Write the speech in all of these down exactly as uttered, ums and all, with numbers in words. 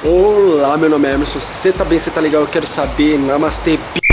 Olá, meu nome é Emerson, você tá bem, você tá legal, eu quero saber, namastê, p...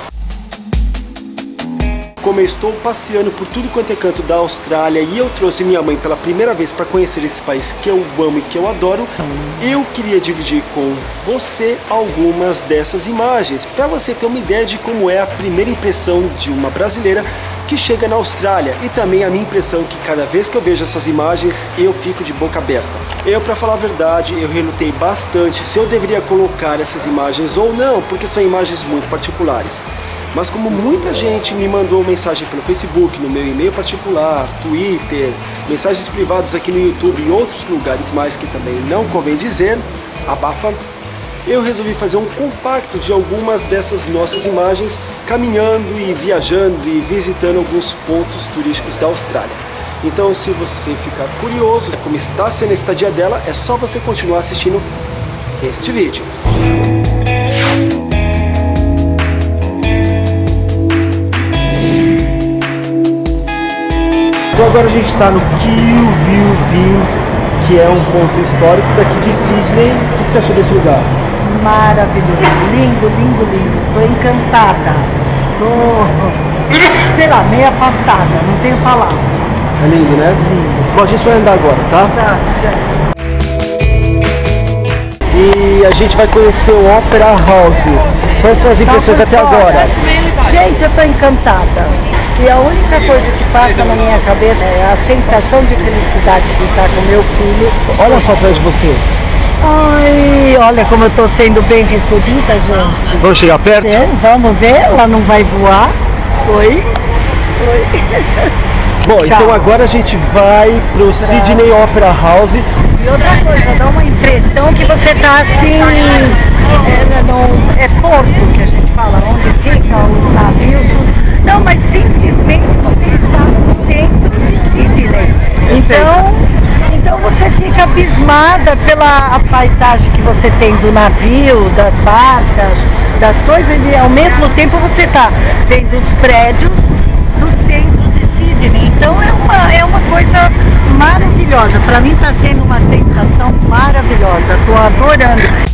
Como eu estou passeando por tudo quanto é canto da Austrália e eu trouxe minha mãe pela primeira vez para conhecer esse país que eu amo e que eu adoro, eu queria dividir com você algumas dessas imagens, para você ter uma ideia de como é a primeira impressão de uma brasileira que chega na Austrália, e também a minha impressão que cada vez que eu vejo essas imagens eu fico de boca aberta. Eu, para falar a verdade, eu relutei bastante se eu deveria colocar essas imagens ou não, porque são imagens muito particulares. Mas como muita gente me mandou mensagem pelo Facebook, no meu e-mail particular, Twitter, mensagens privadas aqui no YouTube e outros lugares mais que também não convém dizer, abafa, eu resolvi fazer um compacto de algumas dessas nossas imagens, caminhando e viajando e visitando alguns pontos turísticos da Austrália. Então, se você ficar curioso como está sendo a estadia dela, é só você continuar assistindo este vídeo. Então agora a gente está no Keelview Beam, que é um ponto histórico daqui de Sydney. O que você achou desse lugar? Maravilhoso, lindo, lindo, lindo. Tô encantada. Tô, sei lá, meia passada, não tenho palavras. É lindo, né? Lindo. Bom, a gente vai andar agora, tá? Tá, tchau. E a gente vai conhecer o Opera House. Quais são as impressões até agora? Gente, eu tô encantada. E a única coisa que passa na minha cabeça é a sensação de felicidade de estar com meu filho. Olha só atrás de você. Ai, olha como eu tô sendo bem recebida, gente. Vamos chegar perto? Sim, vamos ver, ela não vai voar. Oi? Oi. Bom, Tchau. Então agora a gente vai pro Sydney Opera House. E outra coisa, dá uma impressão que você tá assim, é, não, é porto que a gente fala, onde ficam os navios. Não, mas simplesmente você está no centro de Sydney. Então, então você fica abismada pela a paisagem que você tem do navio, das barcas, das coisas, e ao mesmo tempo você está vendo os prédios do centro de Sydney. Então é uma, é uma coisa maravilhosa. Para mim está sendo uma sensação maravilhosa. Estou adorando.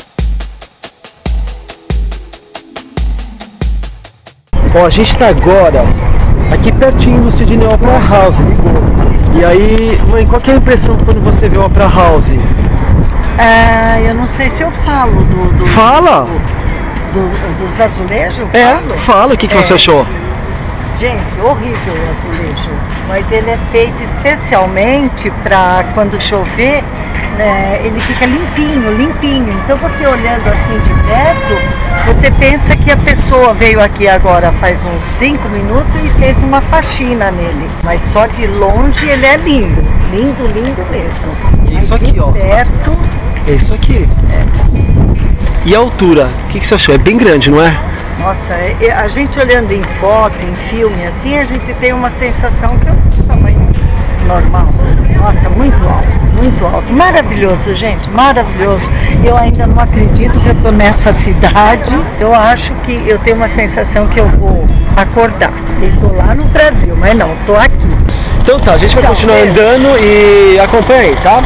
Ó, a gente está agora aqui pertinho do Sydney Opera House. E aí, mãe, qual que é a impressão quando você vê o Opera House? É, eu não sei se eu falo do... do Fala! Do, do, dos azulejos? É, falo. fala, o que, que É. você achou? Gente, horrível o azulejo, mas ele é feito especialmente para quando chover, né, ele fica limpinho, limpinho. Então você olhando assim de perto, você pensa que a pessoa veio aqui agora faz uns cinco minutos e fez uma faxina nele. Mas só de longe ele é lindo, lindo, lindo mesmo. E isso Mas aqui, de ó. perto, É isso aqui. é. E a altura? O que, que você achou? É bem grande, não é? Nossa, é- a gente olhando em foto, em filme, assim, a gente tem uma sensação que é um tamanho normal. Nossa, muito alto, muito alto. Maravilhoso, gente, maravilhoso. Eu ainda não acredito que eu tô nessa cidade. Eu acho que eu tenho uma sensação que eu vou acordar. E tô lá no Brasil, mas não, tô aqui. Então tá, a gente vai Tchau, continuar beijo. andando e acompanha aí, tá?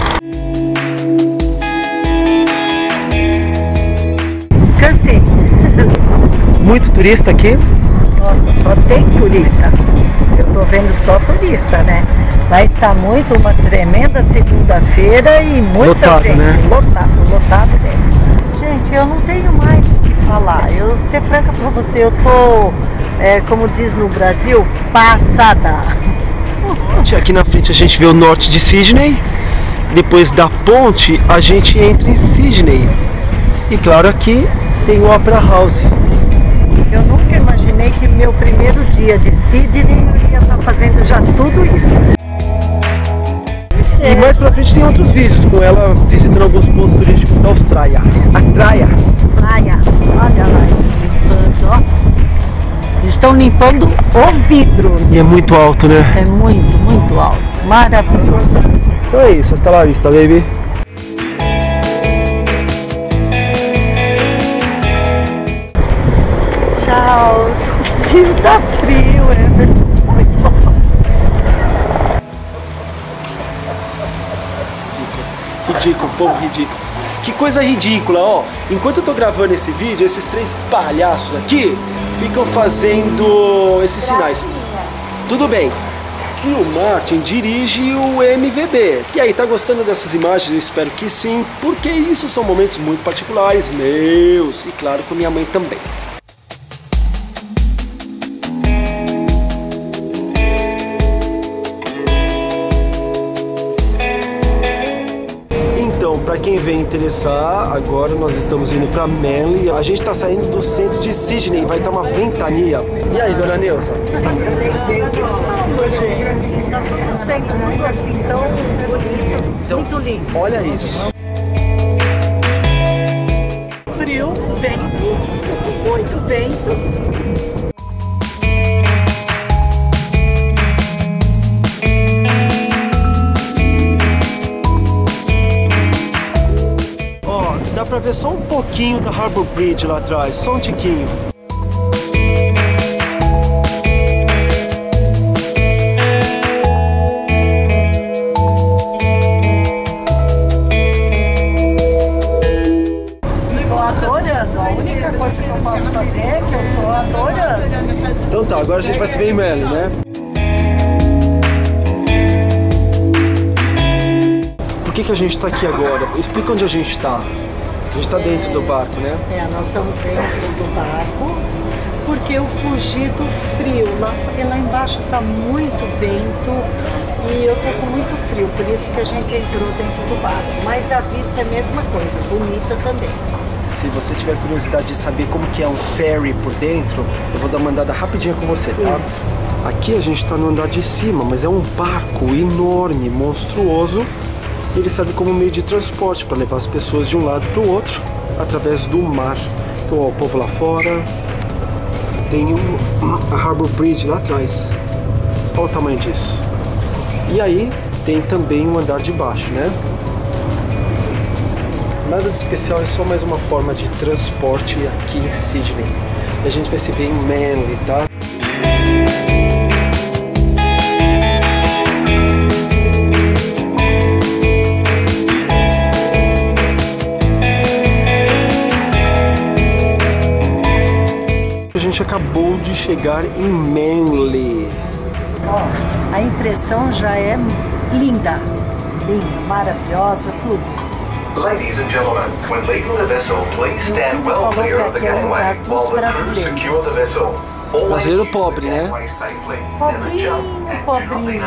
Cansei. Muito turista aqui. Nossa, só tem turista. Eu tô vendo só turista, né? Vai estar muito, uma tremenda segunda-feira e muita Lotado, gente. né? Lotado, lotado mesmo. Gente, eu não tenho mais o que falar. Eu, ser franca pra você, eu tô, é, como diz no Brasil, passada. Aqui na frente a gente vê o norte de Sydney. Depois da ponte a gente entra em Sydney. E claro, aqui tem o Opera House. Eu nunca imaginei que meu primeiro dia de Sydney eu ia estar fazendo já tudo isso. E mais pra frente tem outros vídeos com ela visitando alguns pontos turísticos da Austrália. Austrália. Praia, olha lá, eles limpando, ó. Eles estão limpando o vidro. E é muito alto, né? É muito, muito alto. Maravilhoso. Então é isso, hasta la vista, baby. Tchau. Frio, tá frio, Emerson. Muito bom. Ridículo, povo ridículo. Que coisa ridícula, ó. Enquanto eu tô gravando esse vídeo, esses três palhaços aqui ficam fazendo esses sinais. Tudo bem. E o Martin dirige o M V B. E aí, tá gostando dessas imagens? Eu espero que sim, porque isso são momentos muito particulares, meus, e claro, com minha mãe também. Para quem vem interessar, agora nós estamos indo para Manly. A gente está saindo do centro de Sydney, vai estar uma ventania. E aí, dona Neuza? Eu nem sei o que falo, gente. Tá tudo sendo tudo assim tão bonito, então, muito lindo. Olha isso. Frio, vento, muito vento. Dá pra ver só um pouquinho da Harbour Bridge lá atrás, só um tiquinho. Tô adorando, a única coisa que eu posso fazer é que eu tô adorando. Então tá, agora a gente vai se ver em Manly, né? Por que que a gente tá aqui agora? Explica onde a gente tá. A gente está dentro do barco, né? É, nós estamos dentro do barco porque eu fugi do frio. Lá, lá embaixo está muito vento e eu tô com muito frio, por isso que a gente entrou dentro do barco. Mas a vista é a mesma coisa, bonita também. Se você tiver curiosidade de saber como que é um ferry por dentro, eu vou dar uma andada rapidinha com você, tá? Isso. Aqui a gente está no andar de cima, mas é um barco enorme, monstruoso. Ele serve como meio de transporte para levar as pessoas de um lado para o outro através do mar. Então, ó, o povo lá fora. Tem um, a Harbour Bridge lá atrás. Olha o tamanho disso. E aí tem também um andar de baixo, né? Nada de especial, é só mais uma forma de transporte aqui em Sydney. E a gente vai se ver em Manly, tá? A gente acabou de chegar em Manly. Ó, a impressão já é linda, linda, maravilhosa, tudo. Ladies and gentlemen, when leaving the vessel, please stand well clear of the gangway while the crew secure the vessel. Brasileiro pobre, né? Pobrinho, pobrinho.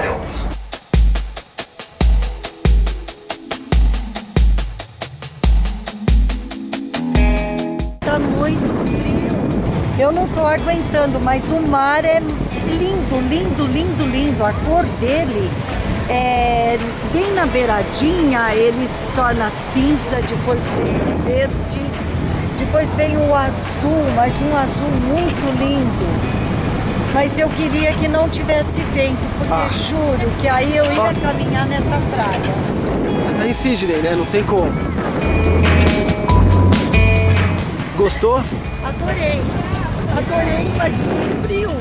Tá muito frio. Eu não tô aguentando, mas o mar é lindo, lindo, lindo, lindo. A cor dele é bem na beiradinha, ele se torna cinza, depois vem o verde, depois vem o azul, mas um azul muito lindo. Mas eu queria que não tivesse vento, porque ah. juro que aí eu ia caminhar nessa praia. Você tá em Sydney, né? Não tem como. Gostou? Adorei. Adorei, mas com frio.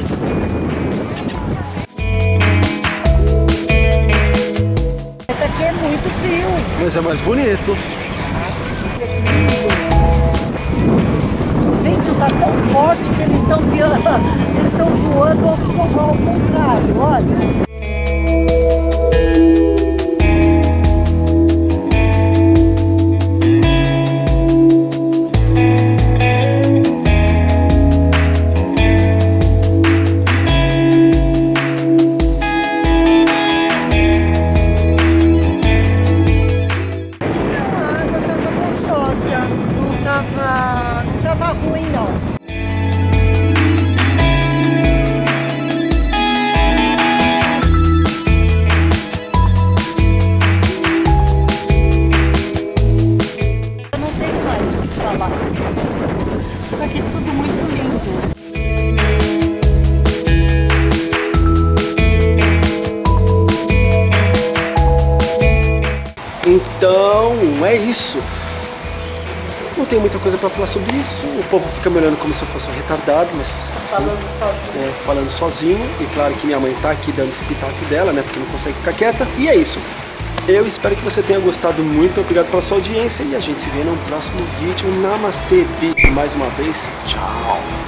Essa aqui é muito frio. Mas é mais bonito. Nossa, o vento tá tão forte que eles estão eles estão voando ao contrário, olha. Então, é isso. Não tem muita coisa pra falar sobre isso. O povo fica me olhando como se eu fosse um retardado, mas... Falando sozinho. É, falando sozinho. E claro que minha mãe tá aqui dando espetáculo dela, né? Porque não consegue ficar quieta. E é isso. Eu espero que você tenha gostado muito, obrigado pela sua audiência e a gente se vê no próximo vídeo. Namastê, Big, mais uma vez, tchau!